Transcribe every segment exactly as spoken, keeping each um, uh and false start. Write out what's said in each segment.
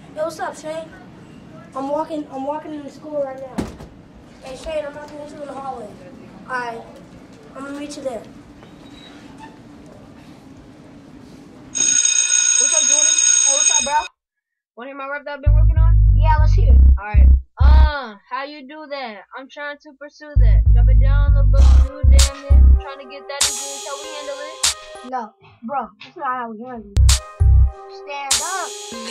Yo, what's up, Shane? I'm walking. I'm walking into school right now. Hey, Shane, I'm about to meet you in the hallway. All right, I'm gonna meet you there. What's up, Jordan? Hey, what's up, bro? Wanna hear my rap that I've been working on? Yeah, let's hear it. All right. Uh, how you do that? I'm trying to pursue that. Drop it down the book, do damn it. Trying to get that degree, so we handle it. No, bro, that's not how we handle it. Stand up.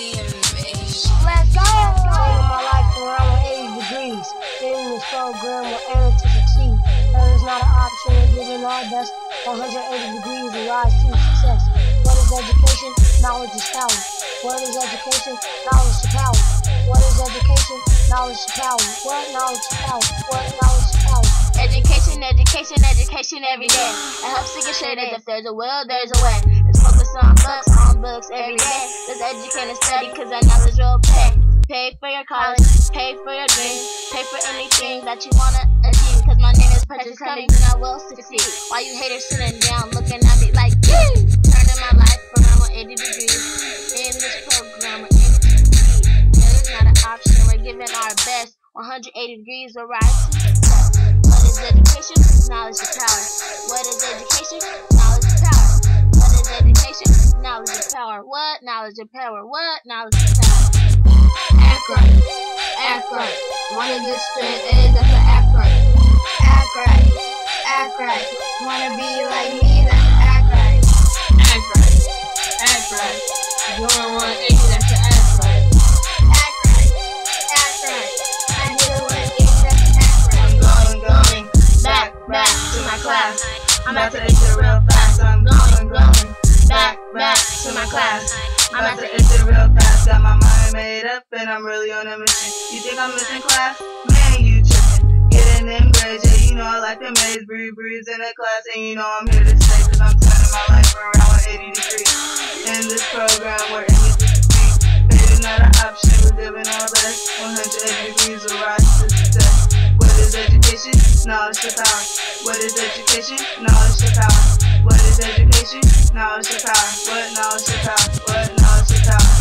Let's go! Turning my life around with eighty degrees. Getting this program will aim to succeed. There is not an option in giving our best. one hundred eighty degrees and rise to success. What is education? Knowledge is power. What is education? Knowledge is power. What is education? Knowledge is power. What knowledge is power? What knowledge is power? Education, education, education every day. It helps to get straight as if there's a will, there's a way. Let's focus on books, on books every day. Let's educate and study, cause that knowledge will pay. Pay for your college, pay for your dreams, pay for anything that you wanna achieve. Cause my name is Precious Cummings and I will succeed. While you haters sitting down looking at me like, yee! Turning my life around one eighty degrees. In this program, we're aiming to succeed. There is not an option, we're giving our best. one hundred eighty degrees will rise to success. What is education? Knowledge is power. What is education? Knowledge is power. What is education? Knowledge is power. What? Knowledge is power. What? Knowledge is power. Act right. Act right. Wanna get straight A's, that's an act right. Act right. Act right. Wanna be like me, that's act right. Act right. Act right. Doing one eighty, that's an act right. Act right. Act right. I did a one eighty, that's act right. I'm going, going, back, back to my class. I'm about to enter real fast. I'm going, going, back, back to my class. I'm about to enter real fast. Got my mind made up and I'm really on a mission. You think I'm missing class? Man, you trippin'. Getting them grades, yeah, you know I like them A's. Breathe, breathe in the class, and you know I'm here to stay. Cause I'm turning my life around one eighty degrees. In this program, we're aiming to succeed. Fate is not an option, we're giving our best. one hundred eighty degrees will rise to success. What is education? Knowledge to power. What is education? Knowledge to power. What is education? Knowledge to power. What knowledge to power? What knowledge to power?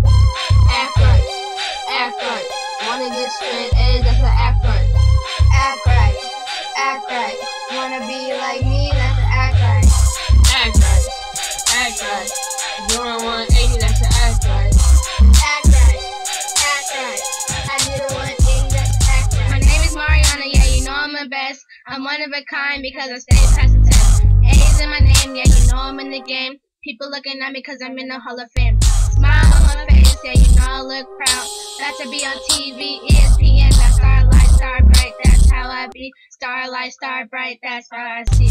Act right. Act right. Wanna get straight A's, that's an act right. Act right. Act right. Wanna be like me, that's act right. Act right. Act right. Doing one eighty, that's an act right. Act right. Act right. I did a one eighty, that's act right. My name is Mariana, yeah, you know I'm the best. I'm one of a kind because I stay past the test. A's in my name, yeah, you know I'm in the game. People looking at me cause I'm in the Hall of Fame. Smile on my face, yeah, you know I look proud. Got to be on T V, E S P N, that's Starlight, Star Bright, that's how I be. Starlight, Star Bright, that's how I see.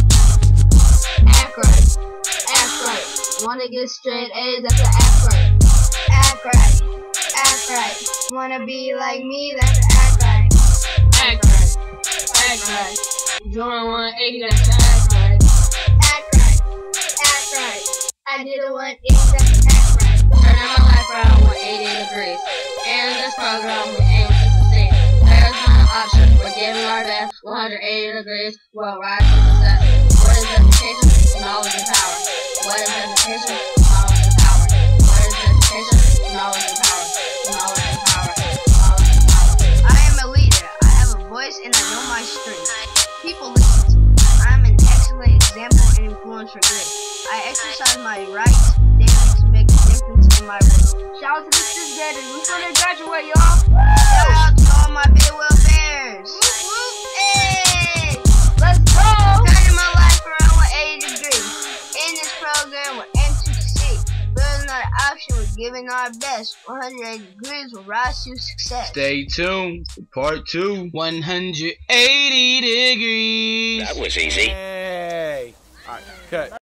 Act right. Act right. Wanna get straight A's, that's an act right. Act right. Act right. Wanna be like me, that's act right. Act right. Act right. Doing one eighty, that's an act right. Act right. Act right. I did a one eighty, that's act right. Turning my life around one eighty degrees. In this program, we aim to succeed. There is not an option, we're giving our best. one hundred eighty degrees will rise to success. What is education? Knowledge and power. What is education? Knowledge and power. What is education? Knowledge and power. Knowledge and power. Knowledge and power. I am a leader. I have a voice and I know my strength. People listen to me. I am an excellent example and influence for good. I exercise my rights daily to make a difference in my world. Shout out to the sixth graders. We're gonna graduate, y'all. Shout out to all my Bidwell Bears. Hey! Let's go! Turning my life around one eighty degrees. In this program, we're aiming to succeed. There's not an option, we're giving our best. one hundred eighty degrees will rise to success. Stay tuned for part two. one hundred eighty degrees. That was easy. Hey. All right, cut.